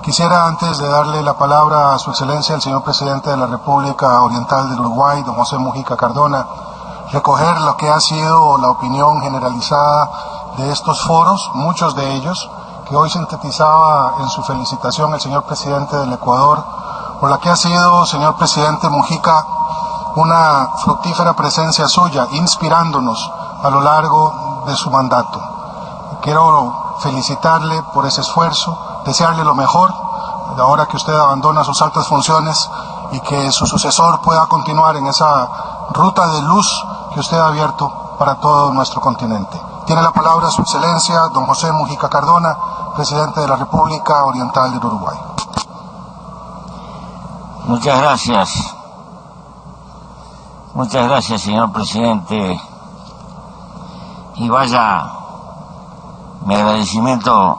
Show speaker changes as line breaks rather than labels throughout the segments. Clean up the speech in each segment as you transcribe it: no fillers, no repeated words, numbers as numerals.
Quisiera, antes de darle la palabra a su excelencia, el señor presidente de la República Oriental del Uruguay, don José Mujica Cardona, recoger lo que ha sido la opinión generalizada de estos foros, muchos de ellos, que hoy sintetizaba en su felicitación el señor presidente del Ecuador, por la que ha sido, señor presidente Mujica, una fructífera presencia suya, inspirándonos a lo largo de su mandato. Quiero felicitarle por ese esfuerzo, desearle lo mejor, ahora que usted abandona sus altas funciones, y que su sucesor pueda continuar en esa ruta de luz que usted ha abierto para todo nuestro continente. Tiene la palabra su excelencia, don José Mujica Cardona, presidente de la República Oriental del Uruguay.
Muchas gracias. Muchas gracias, señor presidente. Y vaya mi agradecimiento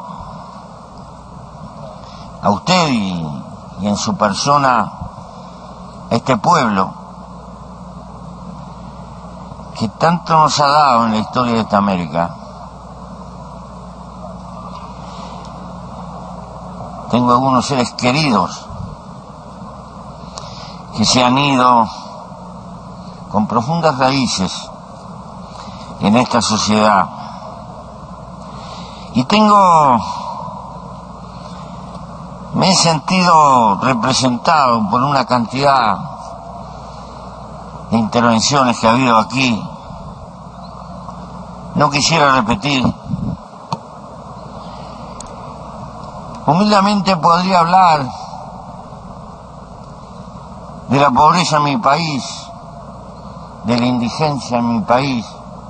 a usted y en su persona a este pueblo que tanto nos ha dado en la historia de esta América. Tengo algunos seres queridos que se han ido con profundas raíces en esta sociedad. Y me he sentido representado por una cantidad de intervenciones que ha habido aquí. No quisiera repetir. Humildemente podría hablar de la pobreza en mi país, de la indigencia en mi país.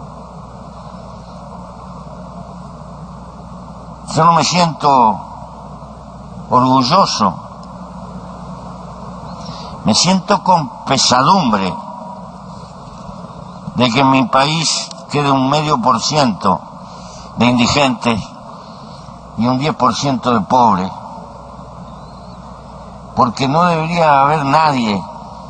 Yo no me siento orgulloso, me siento con pesadumbre de que en mi país quede un 0,5% de indigentes y un 10% de pobres, porque no debería haber nadie,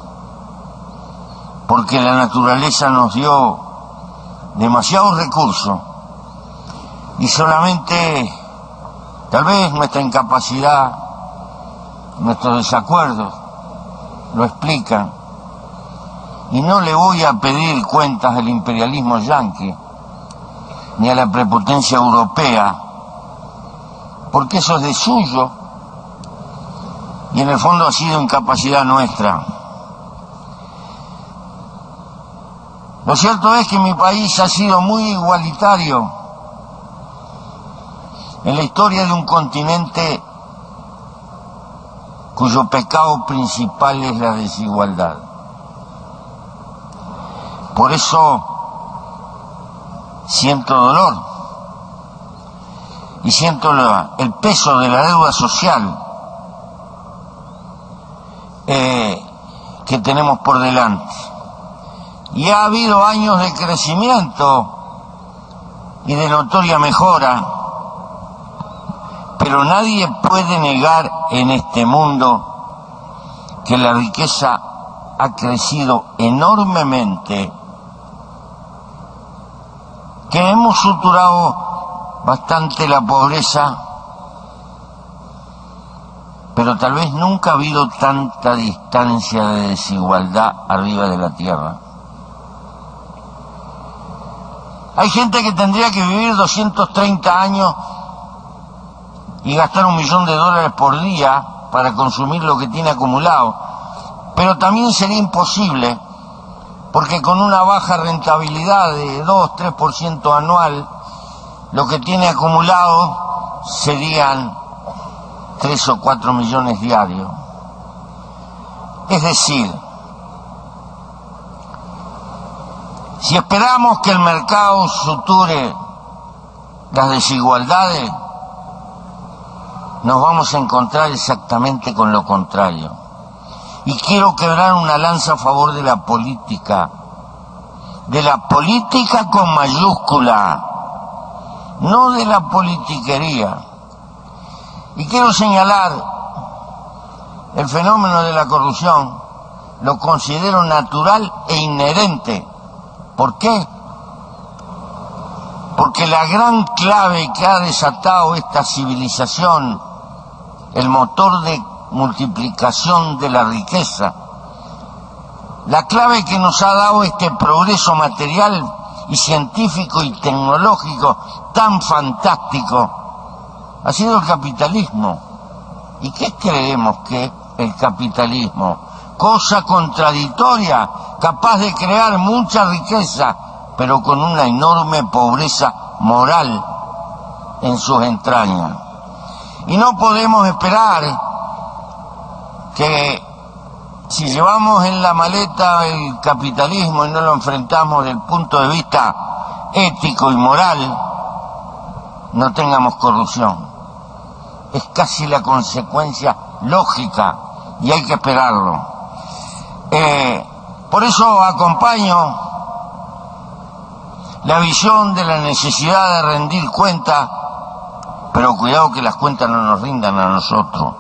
porque la naturaleza nos dio demasiados recursos y solamente tal vez nuestra incapacidad, nuestros desacuerdos lo explican. Y no le voy a pedir cuentas al imperialismo yanqui ni a la prepotencia europea, porque eso es de suyo y en el fondo ha sido incapacidad nuestra. Lo cierto es que mi país ha sido muy igualitario en la historia de un continente cuyo pecado principal es la desigualdad. Por eso siento dolor y siento el peso de la deuda social que tenemos por delante. Y ha habido años de crecimiento y de notoria mejora, pero nadie puede negar en este mundo que la riqueza ha crecido enormemente, que hemos suturado bastante la pobreza, pero tal vez nunca ha habido tanta distancia de desigualdad arriba de la tierra. Hay gente que tendría que vivir 230 años y gastar $1 millón por día para consumir lo que tiene acumulado, pero también sería imposible, porque con una baja rentabilidad de 2-3% anual, lo que tiene acumulado serían 3 o 4 millones diarios. Es decir, si esperamos que el mercado suture las desigualdades, nos vamos a encontrar exactamente con lo contrario. Y quiero quebrar una lanza a favor de la política con mayúscula, no de la politiquería. Y quiero señalar el fenómeno de la corrupción, lo considero natural e inherente. ¿Por qué? Porque la gran clave que ha desatado esta civilización el motor de multiplicación de la riqueza. La clave que nos ha dado este progreso material y científico y tecnológico tan fantástico ha sido el capitalismo. ¿Y qué creemos que es el capitalismo? Cosa contradictoria, capaz de crear mucha riqueza, pero con una enorme pobreza moral en sus entrañas. Y no podemos esperar que si llevamos en la maleta el capitalismo y no lo enfrentamos desde el punto de vista ético y moral, no tengamos corrupción. Es casi la consecuencia lógica y hay que esperarlo. Por eso acompaño la visión de la necesidad de rendir cuentas, pero cuidado que las cuentas no nos rindan a nosotros.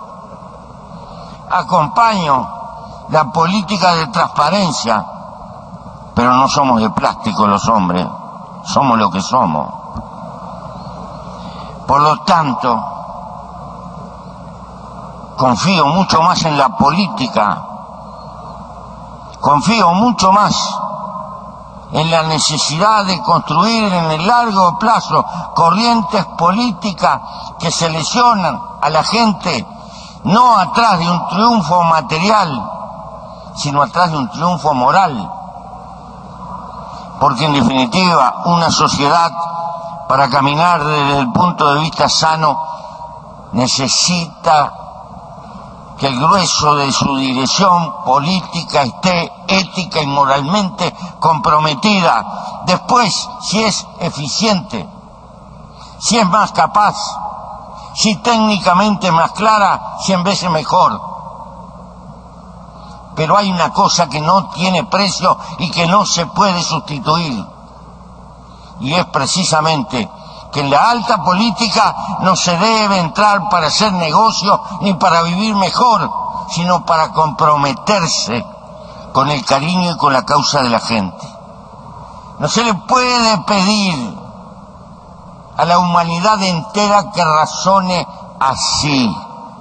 Acompaño la política de transparencia, pero no somos de plástico los hombres, somos lo que somos. Por lo tanto, confío mucho más en la política, confío mucho más en la necesidad de construir en el largo plazo corrientes políticas que seleccionan a la gente no atrás de un triunfo material, sino atrás de un triunfo moral. Porque en definitiva, una sociedad, para caminar desde el punto de vista sano, necesita que el grueso de su dirección política esté ética y moralmente comprometida. Después, si es eficiente, si es más capaz, si técnicamente más clara, 100 veces mejor. Pero hay una cosa que no tiene precio y que no se puede sustituir, y es precisamente que en la alta política no se debe entrar para hacer negocio ni para vivir mejor, sino para comprometerse con el cariño y con la causa de la gente. No se le puede pedir a la humanidad entera que razone así.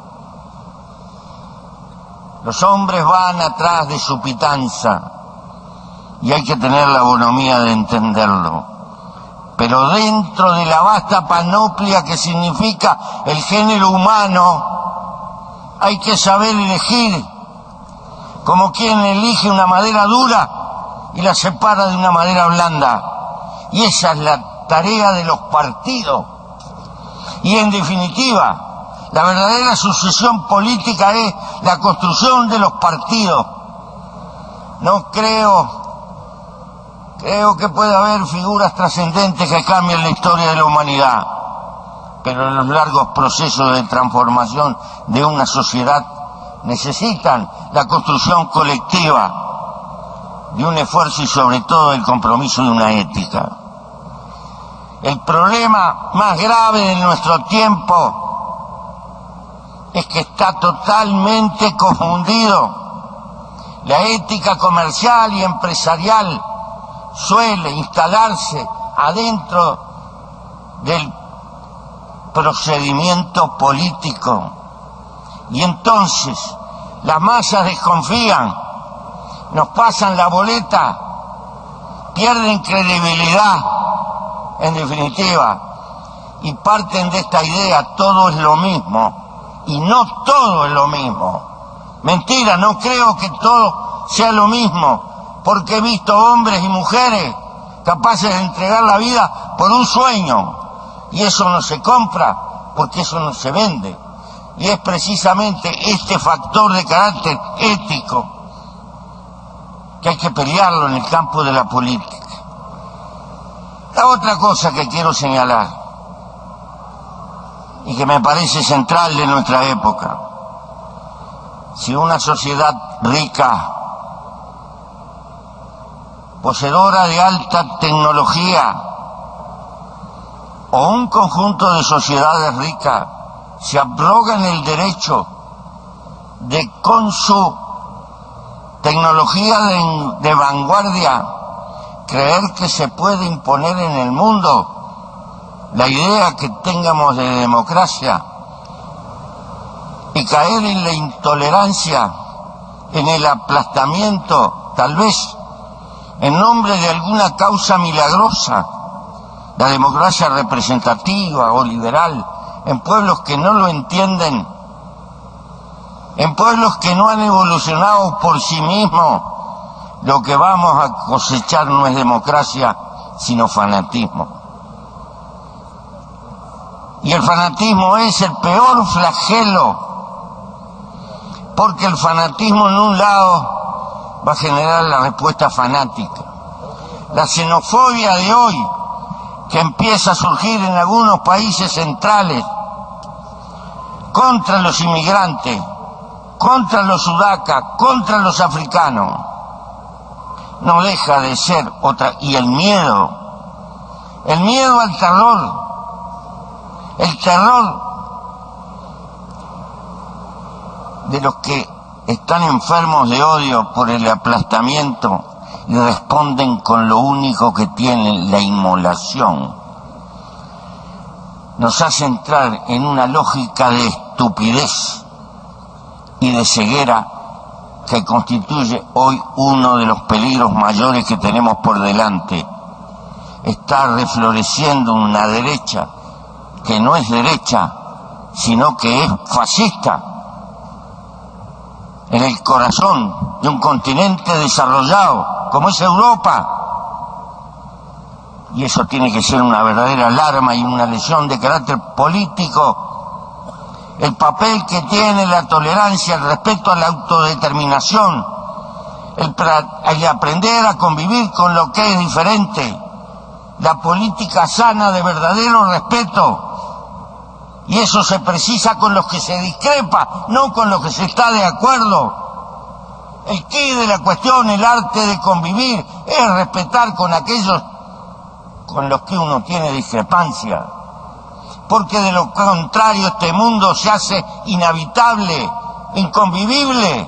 Los hombres van atrás de su pitanza y hay que tener la bonomía de entenderlo. Pero dentro de la vasta panoplia que significa el género humano, hay que saber elegir, como quien elige una madera dura y la separa de una madera blanda. Y esa es la tarea de los partidos. Y en definitiva, la verdadera sucesión política es la construcción de los partidos. No creo que pueda haber figuras trascendentes que cambien la historia de la humanidad, pero los largos procesos de transformación de una sociedad necesitan la construcción colectiva de un esfuerzo y sobre todo el compromiso de una ética. El problema más grave de nuestro tiempo es que está totalmente confundido. La ética comercial y empresarial suele instalarse adentro del procedimiento político. Y entonces las masas desconfían, nos pasan la boleta, pierden credibilidad, en definitiva, y parten de esta idea: todo es lo mismo. Y no todo es lo mismo. Mentira, no creo que todo sea lo mismo, porque he visto hombres y mujeres capaces de entregar la vida por un sueño, y eso no se compra, porque eso no se vende. Y es precisamente este factor de carácter ético que hay que pelearlo en el campo de la política. La otra cosa que quiero señalar, y que me parece central de nuestra época: si una sociedad rica, poseedora de alta tecnología, o un conjunto de sociedades ricas se abrogan el derecho de, con su tecnología de vanguardia, creer que se puede imponer en el mundo la idea que tengamos de democracia, de caer en la intolerancia, en el aplastamiento, tal vez en nombre de alguna causa milagrosa, la democracia representativa o liberal, en pueblos que no lo entienden, en pueblos que no han evolucionado por sí mismos. Lo que vamos a cosechar no es democracia, sino fanatismo. Y el fanatismo es el peor flagelo, porque el fanatismo en un lado va a generar la respuesta fanática. La xenofobia de hoy, que empieza a surgir en algunos países centrales, contra los inmigrantes, contra los sudacas, contra los africanos, no deja de ser otra. Y el miedo al terror, el terror de los que están enfermos de odio por el aplastamiento y responden con lo único que tienen, la inmolación, nos hace entrar en una lógica de estupidez y de ceguera que constituye hoy uno de los peligros mayores que tenemos por delante. Está refloreciendo una derecha que no es derecha, sino que es fascista, en el corazón de un continente desarrollado como es Europa. Y eso tiene que ser una verdadera alarma y una lesión de carácter político. El papel que tiene la tolerancia, el respeto a la autodeterminación, el aprender a convivir con lo que es diferente, la política sana de verdadero respeto. Y eso se precisa con los que se discrepa, no con los que se está de acuerdo. El quid de la cuestión, el arte de convivir, es respetar con aquellos con los que uno tiene discrepancia. Porque de lo contrario este mundo se hace inhabitable, inconvivible.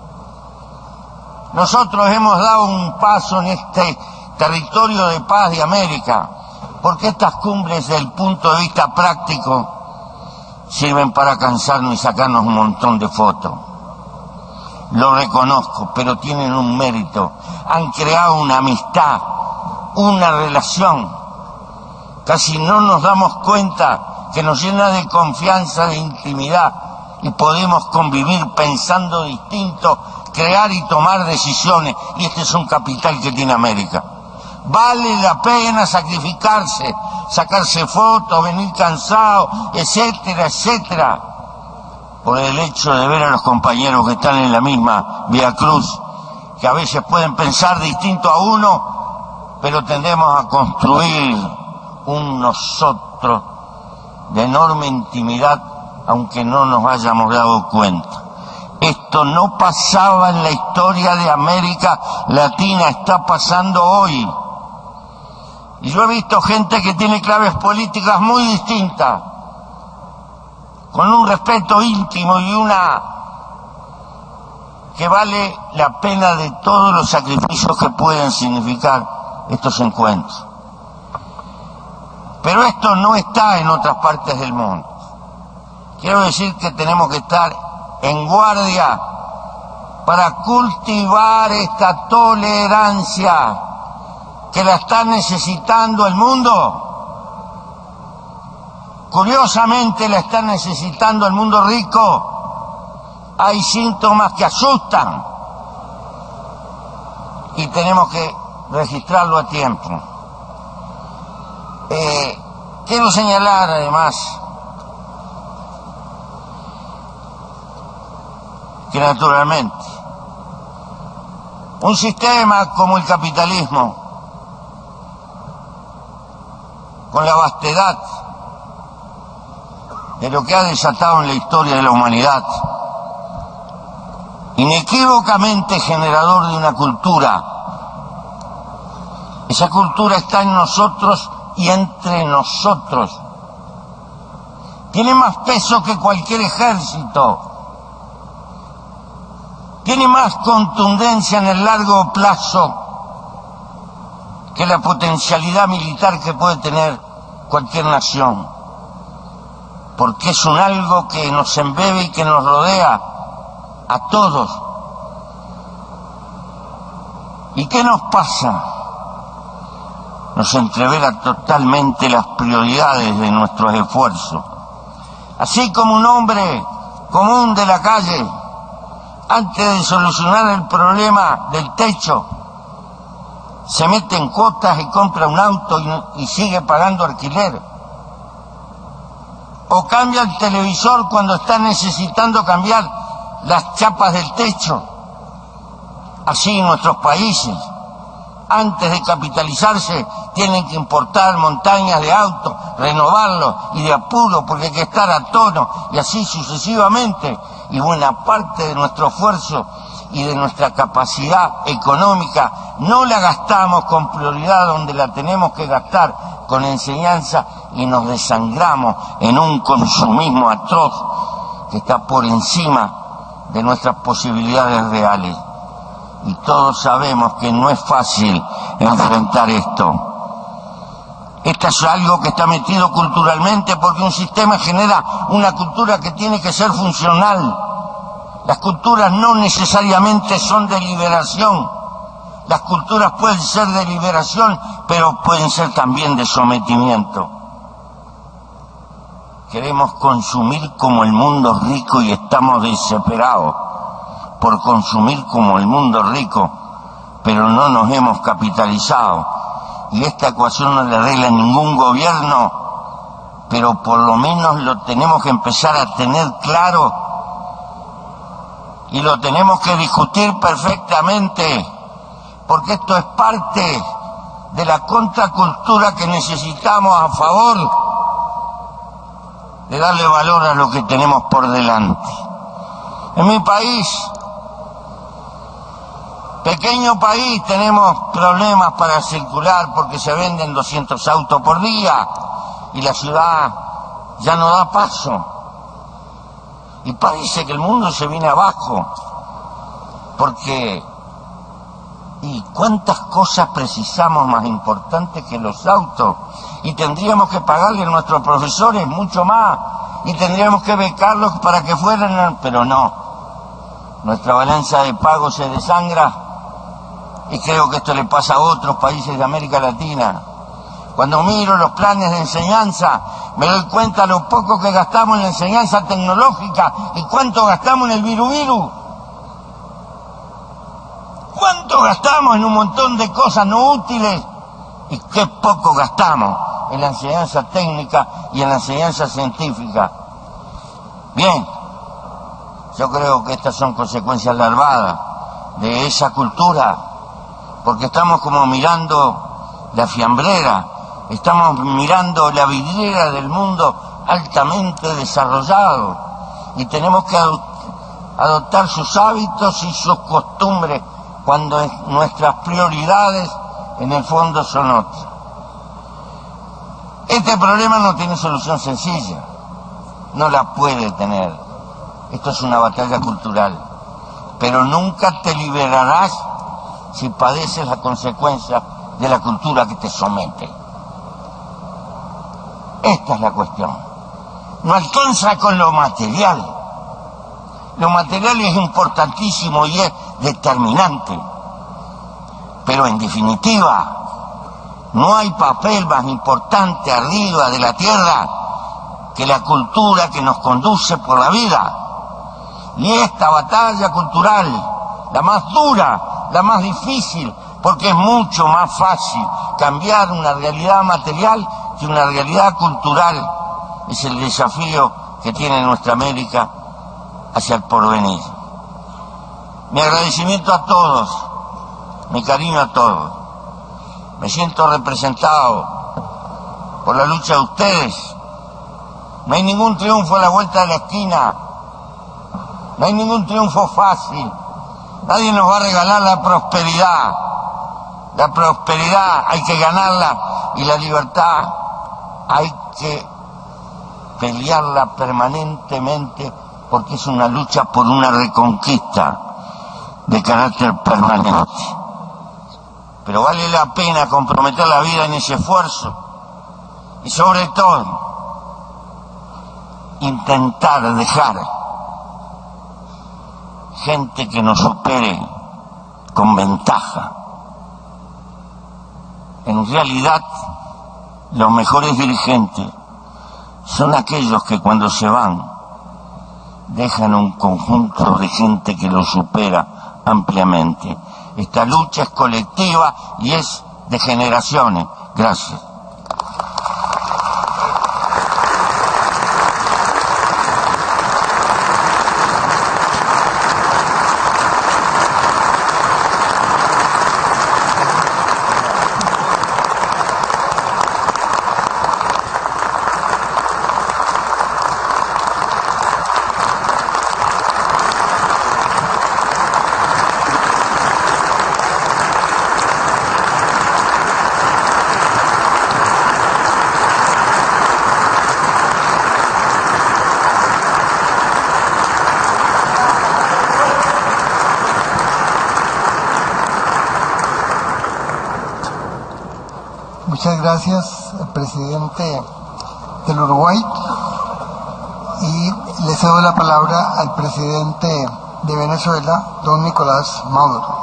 Nosotros hemos dado un paso en este territorio de paz de América, porque estas cumbres desde el punto de vista práctico sirven para cansarnos y sacarnos un montón de fotos. Lo reconozco, pero tienen un mérito. Han creado una amistad, una relación. Casi no nos damos cuenta que nos llena de confianza, de intimidad, y podemos convivir pensando distinto, crear y tomar decisiones. Y este es un capital que tiene América. Vale la pena sacrificarse, sacarse fotos, venir cansado, etcétera, etcétera, por el hecho de ver a los compañeros que están en la misma vía cruz, que a veces pueden pensar distinto a uno, pero tendemos a construir un nosotros de enorme intimidad, aunque no nos hayamos dado cuenta. Esto no pasaba en la historia de América Latina, está pasando hoy. Y yo he visto gente que tiene claves políticas muy distintas, con un respeto íntimo y una que vale la pena de todos los sacrificios que pueden significar estos encuentros. Pero esto no está en otras partes del mundo. Quiero decir que tenemos que estar en guardia para cultivar esta tolerancia que la está necesitando el mundo. Curiosamente la está necesitando el mundo rico. Hay síntomas que asustan y tenemos que registrarlo a tiempo. Quiero señalar además que naturalmente un sistema como el capitalismo, con la vastedad de lo que ha desatado en la historia de la humanidad, inequívocamente generador de una cultura. Esa cultura está en nosotros y entre nosotros. Tiene más peso que cualquier ejército. Tiene más contundencia en el largo plazo que la potencialidad militar que puede tener cualquier nación. porque es un algo que nos embebe y que nos rodea a todos. ¿Y qué nos pasa? Nos entrevera totalmente las prioridades de nuestros esfuerzos. Así como un hombre común de la calle, antes de solucionar el problema del techo, se mete en cuotas y compra un auto y sigue pagando alquiler. O cambia el televisor cuando está necesitando cambiar las chapas del techo. Así en nuestros países, antes de capitalizarse, tienen que importar montañas de autos, renovarlos y de apuro porque hay que estar a tono, y así sucesivamente. Y buena parte de nuestro esfuerzo y de nuestra capacidad económica no la gastamos con prioridad donde la tenemos que gastar, con enseñanza, y nos desangramos en un consumismo atroz que está por encima de nuestras posibilidades reales. Y todos sabemos que no es fácil enfrentar esto. Esto es algo que está metido culturalmente, porque un sistema genera una cultura que tiene que ser funcional. Las culturas no necesariamente son de liberación. Las culturas pueden ser de liberación, pero pueden ser también de sometimiento. Queremos consumir como el mundo rico y estamos desesperados por consumir como el mundo rico, pero no nos hemos capitalizado. Y esta ecuación no le arregla ningún gobierno, pero por lo menos lo tenemos que empezar a tener claro y lo tenemos que discutir perfectamente, porque esto es parte de la contracultura que necesitamos a favor de darle valor a lo que tenemos por delante. En mi país, pequeño país, tenemos problemas para circular porque se venden 200 autos por día y la ciudad ya no da paso. Y parece que el mundo se viene abajo, porque ¿y cuántas cosas precisamos más importantes que los autos? Y tendríamos que pagarle a nuestros profesores mucho más, y tendríamos que becarlos para que fueran, pero no. Nuestra balanza de pago se desangra, y creo que esto le pasa a otros países de América Latina. Cuando miro los planes de enseñanza, me doy cuenta lo poco que gastamos en la enseñanza tecnológica y cuánto gastamos en el viru-viru. ¿Cuánto gastamos en un montón de cosas no útiles? Y qué poco gastamos en la enseñanza técnica y en la enseñanza científica. Bien, yo creo que estas son consecuencias larvadas de esa cultura, porque estamos como mirando la fiambrera, estamos mirando la vidriera del mundo altamente desarrollado, y tenemos que adoptar sus hábitos y sus costumbres cuando nuestras prioridades en el fondo son otras. Este problema no tiene solución sencilla, no la puede tener. Esto es una batalla cultural, pero nunca te liberarás si padeces las consecuencias de la cultura que te somete. Esta es la cuestión. No alcanza con lo material. Lo material es importantísimo y es determinante, pero en definitiva no hay papel más importante arriba de la tierra que la cultura que nos conduce por la vida. Y esta batalla cultural, la más dura, la más difícil, porque es mucho más fácil cambiar una realidad material que una realidad cultural, es el desafío que tiene nuestra América hacia el porvenir. Mi agradecimiento a todos, mi cariño a todos. Me siento representado por la lucha de ustedes. No hay ningún triunfo a la vuelta de la esquina. No hay ningún triunfo fácil. Nadie nos va a regalar la prosperidad. La prosperidad hay que ganarla, y la libertad hay que pelearla permanentemente, porque es una lucha por una reconquista de carácter permanente. Pero vale la pena comprometer la vida en ese esfuerzo, y sobre todo intentar dejar gente que nos supere con ventaja. En realidad, los mejores dirigentes son aquellos que cuando se van dejan un conjunto de gente que los supera ampliamente. Esta lucha es colectiva y es de generaciones. Gracias.
Muchas gracias, presidente del Uruguay. Y le cedo la palabra al presidente de Venezuela, don Nicolás Maduro.